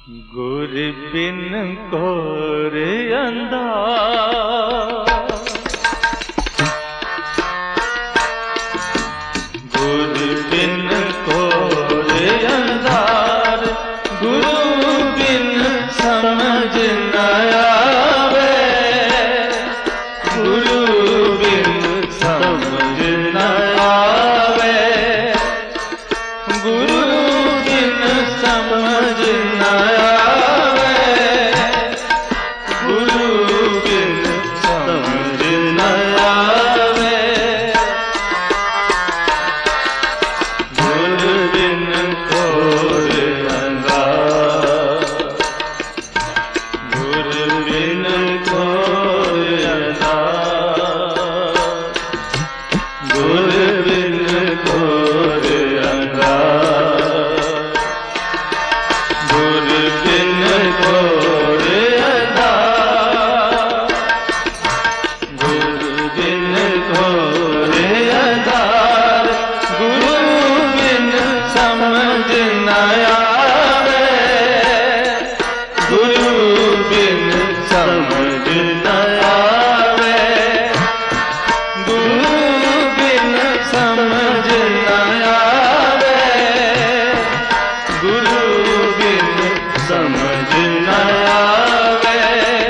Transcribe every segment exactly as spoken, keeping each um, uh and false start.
गुर बिन कोर अंधार, गुर बिन कोर अंधार, गुरु बिन समझ न आवे, गुरु बिन समझ न आवे, गुरु बिन समझ न आवे, गुरु बिन समझ न आवे, गुर बिन कोर अंधार, गुर बिन कोर अंधार, गुर बिन कोर अंधार, गुर बिन कोर अंधार, गुर बिन कोर अंधार, गुरु बिन समझ न आवे, गुरु बिन समझ न आवे, गुरु बिन समझ न आवे, गुरु बिन समझ न आवे,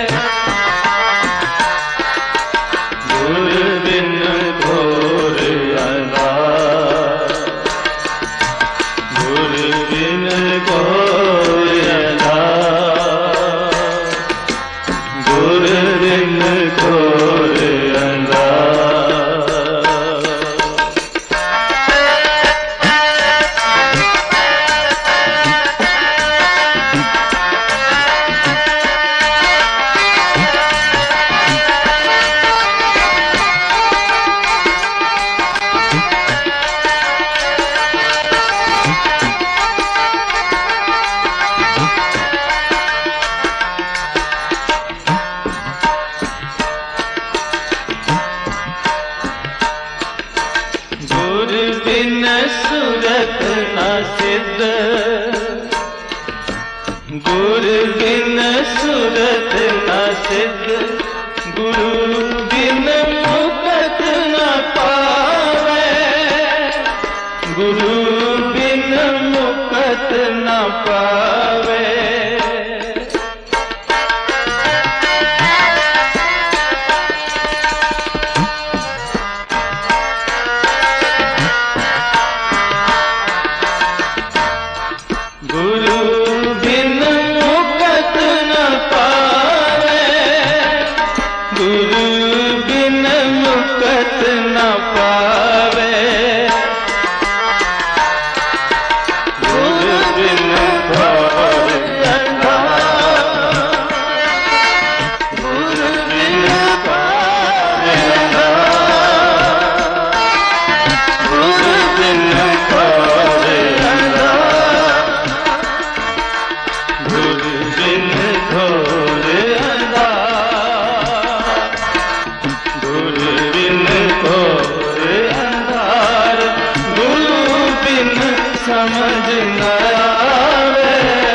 गुर बिन घोर अंधार, गुर बिन घोर अंधार, गुर बिन घोर अंधार। गुर बिन सूरत न सिद्ध, गुर बिन सूरत न सिद्ध, गुरु बिन मुक्ति न पावे, गुरु बिन मुक्ति न पावे, गुरु बिन मुक्ति न पावे, गुरु बिन मुक्ति न पावे, गुर बिन घोर अंधार, गुर बिन घोर अंधार, गुर बिन घोर अंधार, गुर बिन घोर अंधार, गुर बिन घोर अंधार, गुरु बिन समझ न आवे,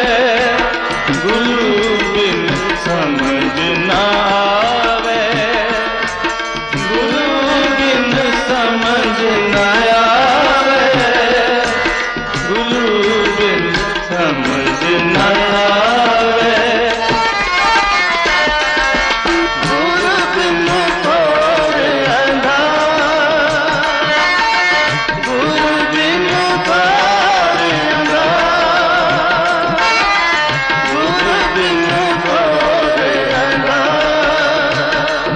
गुरु बिन समझ न आवे, गुरु बिन समझ न आवे, गुरु बिन समझ न आवे, गुर बिन घोर अंधार, गुर बिन घोर अंधार, गुर बिन घोर अंधार।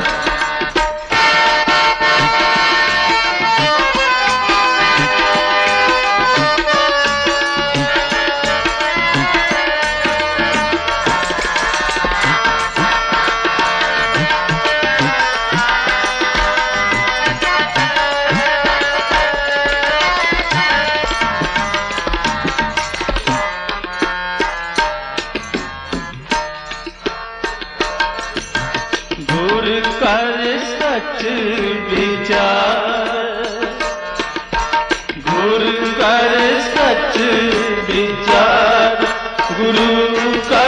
गुर कर सच विचार, गुर कर सच विचार, गुरु का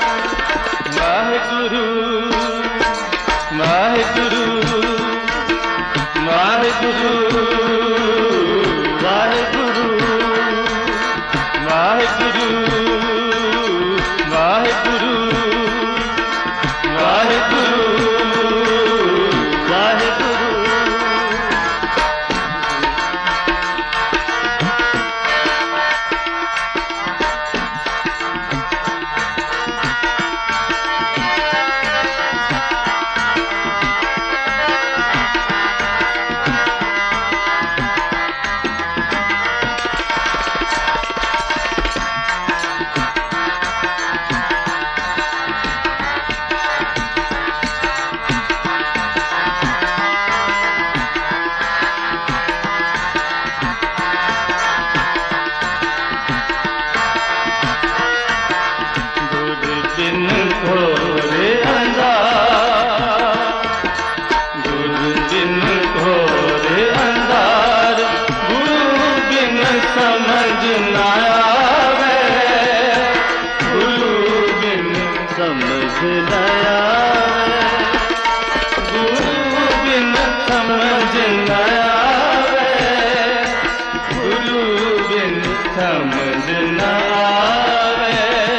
समझ न आवे, गुरु बिन समझ न आवे, गुरु बिन समझ न आवे, गुरु बिन समझ न आवे,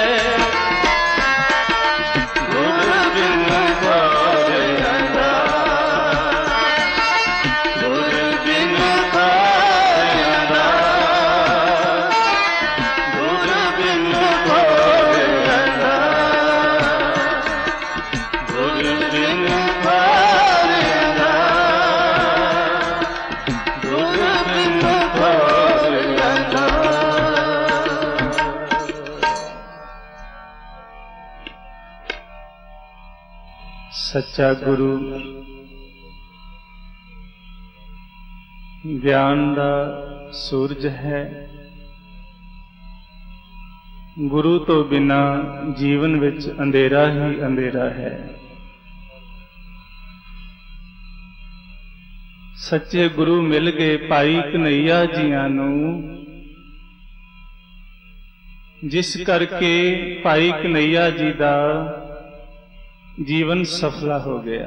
गुरु बिन पार अंधा, गुरु बिन पार अंधा, गुरु बिन पार अंधा, गुरु बिन पार अंधा, गुरु बिन पार अंधा। सच्चा गुरु ਗਿਆਨ ਦਾ ਸੂਰਜ ਹੈ। ਗੁਰੂ ਤੋਂ ਬਿਨਾ ਜੀਵਨ ਵਿੱਚ ਅੰਧੇਰਾ ਹੀ ਅੰਧੇਰਾ ਹੈ। ਸੱਚੇ ਗੁਰੂ ਮਿਲ ਗਏ ਭਾਈ ਕਨ੍ਹਈਆ ਜੀਆਂ ਨੂੰ, ਜਿਸ ਕਰਕੇ ਭਾਈ ਕਨ੍ਹਈਆ ਜੀ ਦਾ ਜੀਵਨ ਸਫਲਾ ਹੋ ਗਿਆ।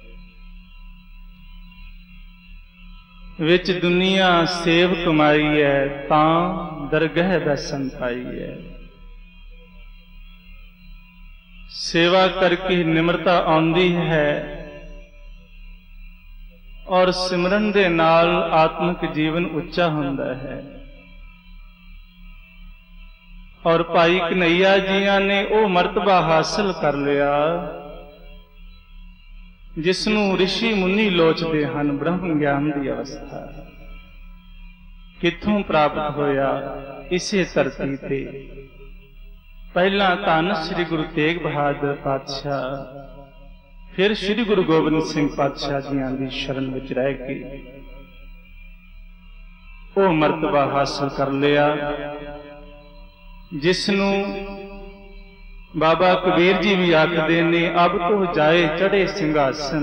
ਵਿੱਚ ਦੁਨੀਆ ਸੇਵ ਕਮਾਈ ਹੈ, ਤਾਂ ਦਰਗਹਿ ਬੈਸਨ ਪਾਈ ਹੈ। ਸੇਵਾ ਕਰਕੇ ਨਿਮਰਤਾ ਆਉਂਦੀ ਹੈ, ਔਰ ਸਿਮਰਨ ਦੇ ਨਾਲ ਆਤਮਿਕ ਜੀਵਨ ਉੱਚਾ ਹੁੰਦਾ ਹੈ। ਔਰ ਭਾਈ ਕਨ੍ਹਈਆ ਜੀਆਂ ਨੇ ਉਹ ਮਰਤਬਾ ਹਾਸਲ ਕਰ ਲਿਆ ਜਿਸ ਨੂੰ ਰਿਸ਼ੀ ਮੁਨੀ ਲੋਚਦੇ ਹਨ। ਬ੍ਰਹਮ ਗਿਆਨ ਦੀ ਅਵਸਥਾ ਕਿੱਥੋਂ ਪ੍ਰਾਪਤ ਹੋਇਆ? ਇਸੇ ਧਰਤੀ ਤੇ। ਪਹਿਲਾਂ ਧੰਨ ਸ੍ਰੀ ਗੁਰੂ ਤੇਗ ਬਹਾਦਰ ਪਾਤਸ਼ਾਹ, ਫਿਰ ਸ੍ਰੀ ਗੁਰੂ ਗੋਬਿੰਦ ਸਿੰਘ ਪਾਤਸ਼ਾਹ ਜੀਆਂ ਦੀ ਸ਼ਰਨ ਵਿੱਚ ਰਹਿ ਕੇ ਉਹ ਮਰਤਬਾ ਹਾਸਲ ਕਰ ਲਿਆ ਜਿਸ ਨੂੰ ਬਾਬਾ ਕਬੀਰ ਜੀ ਵੀ ਆਖਦੇ ਨੇ, ਅਬ ਤੋਂ ਜਾਏ ਚੜੇ ਸਿੰਘਾਸਨ,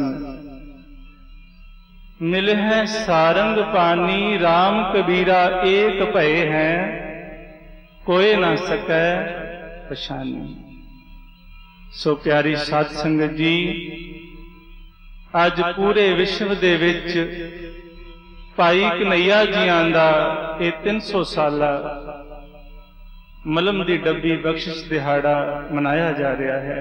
ਮਿਲ ਹੈ ਸਾਰੰਗ ਪਾਨੀ, ਰਾਮ ਕਬੀਰਾ ਏਕ ਭਏ ਹੈ, ਕੋਏ ਨਾ ਸਕੈ ਪਛਾਨੀ। ਸੋ ਪਿਆਰੀ ਸਾਧ ਸੰਗਤ ਜੀ, ਅੱਜ ਪੂਰੇ ਵਿਸ਼ਵ ਦੇ ਵਿੱਚ ਭਾਈ ਕਨ੍ਹਈਆ ਜੀਆਂ ਦਾ ਇਹ ਤਿੰਨ ਸੌ ਸਾਲਾ ਮਲਮ ਦੀ ਡੱਬੀ ਬਖਸ਼ਿਸ਼ ਦਿਹਾੜਾ ਮਨਾਇਆ ਜਾ ਰਿਹਾ ਹੈ।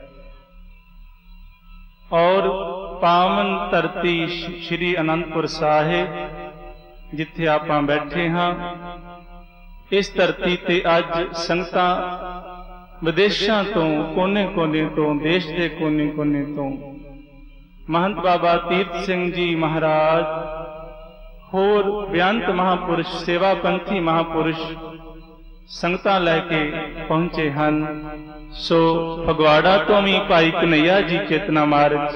ਔਰ ਪਾਵਨ ਧਰਤੀ ਸ਼੍ਰੀ ਅਨੰਦਪੁਰ ਸਾਹਿਬ ਜਿੱਥੇ ਆਪਾਂ ਬੈਠੇ ਹਾਂ, ਇਸ ਧਰਤੀ ਤੇ ਅੱਜ ਸੰਗਤਾਂ ਵਿਦੇਸ਼ਾਂ ਤੋਂ, ਕੋਨੇ-ਕੋਨੇ ਤੋਂ, ਦੇਸ਼ ਦੇ ਕੋਨੇ-ਕੋਨੇ ਤੋਂ ਮਹੰਤ ਬਾਬਾ ਤੀਰਥ ਸਿੰਘ ਜੀ ਮਹਾਰਾਜ, ਹੋਰ ਬੇਅੰਤ ਮਹਾਂਪੁਰਸ਼, ਸੇਵਾ ਪੰਥੀ ਮਹਾਂਪੁਰਸ਼ ਸੰਗਤਾਂ ਲੈ ਕੇ ਪਹੁੰਚੇ ਹਨ। ਸੋ ਫਗਵਾੜਾ ਤੋਂ ਵੀ ਭਾਈ ਕਨ੍ਹਈਆ ਜੀ ਚੇਤਨਾ ਮਾਰਗ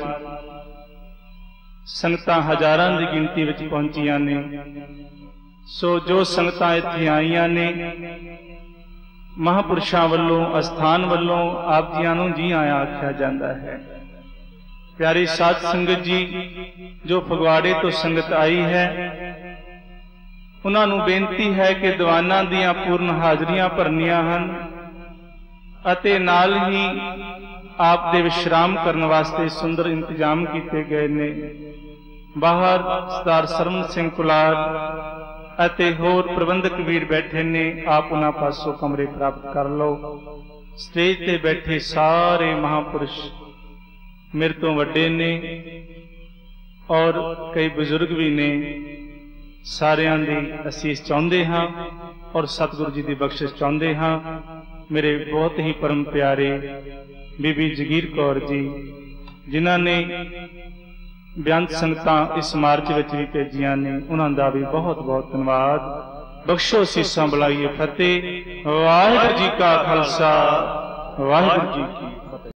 ਸੰਗਤਾਂ ਹਜ਼ਾਰਾਂ ਦੀ ਗਿਣਤੀ ਵਿੱਚ ਪਹੁੰਚੀਆਂ ਨੇ। ਸੋ ਜੋ ਸੰਗਤਾਂ ਇੱਥੇ ਆਈਆਂ ਨੇ, ਮਹਾਂਪੁਰਸ਼ਾਂ ਵੱਲੋਂ, ਅਸਥਾਨ ਵੱਲੋਂ ਆਪ ਜੀਆਂ ਨੂੰ ਜੀ ਆਇਆਂ ਆਖਿਆ ਜਾਂਦਾ ਹੈ। ਪਿਆਰੀ ਸਾਧ ਸੰਗਤ ਜੀ, ਜੋ ਫਗਵਾੜੇ ਤੋਂ ਸੰਗਤ ਆਈ ਹੈ, ਉਹਨਾਂ ਨੂੰ ਬੇਨਤੀ ਹੈ ਕਿ ਦੀਵਾਨਾਂ ਦੀਆਂ ਪੂਰਨ ਹਾਜ਼ਰੀਆਂ ਭਰਨੀਆਂ ਹਨ ਅਤੇ ਨਾਲ ਹੀ ਆਪ ਦੇ ਵਿਸ਼ਰਾਮ ਕਰਨ ਵਾਸਤੇ ਸੁੰਦਰ ਇੰਤਜ਼ਾਮ ਕੀਤੇ ਗਏ ਨੇ। ਬਾਹਰ ਸਰਦਾਰ ਸਰਵਨ ਸਿੰਘ ਕੁਲਾਰ ਅਤੇ ਹੋਰ ਪ੍ਰਬੰਧਕ ਵੀਰ ਬੈਠੇ ਨੇ, ਆਪ ਉਹਨਾਂ ਪਾਸੋਂ ਕਮਰੇ ਪ੍ਰਾਪਤ ਕਰ ਲਓ। ਸਟੇਜ ਤੇ ਬੈਠੇ ਸਾਰੇ ਮਹਾਂਪੁਰਸ਼ ਮੇਰੇ ਤੋਂ ਵੱਡੇ ਨੇ ਔਰ ਕਈ ਬਜ਼ੁਰਗ ਵੀ ਨੇ। ਸਾਰਿਆਂ ਦੀ ਅਸੀਸ ਚਾਹੁੰਦੇ ਹਾਂ ਔਰ ਸਤਿਗੁਰੂ ਜੀ ਦੀ ਬਖਸ਼ਿਸ਼ ਚਾਹੁੰਦੇ ਹਾਂ। ਮੇਰੇ ਬਹੁਤ ਹੀ ਪਰਮ ਪਿਆਰੇ ਬੀਬੀ ਜਗੀਰ ਕੌਰ ਜੀ, ਜਿਨ੍ਹਾਂ ਨੇ ਬੇਅੰਤ ਸੰਗਤਾਂ ਇਸ ਮਾਰਚ ਵਿੱਚ ਵੀ ਭੇਜੀਆਂ ਨੇ, ਉਹਨਾਂ ਦਾ ਵੀ ਬਹੁਤ ਬਹੁਤ ਧੰਨਵਾਦ। ਬਖਸ਼ੋ ਸੀਸਾਂ ਬੁਲਾਈਏ ਫਤਿਹ। ਵਾਹਿਗੁਰੂ ਜੀ ਕਾ ਖਾਲਸਾ, ਵਾਹਿਗੁਰੂ ਜੀ ਕੀ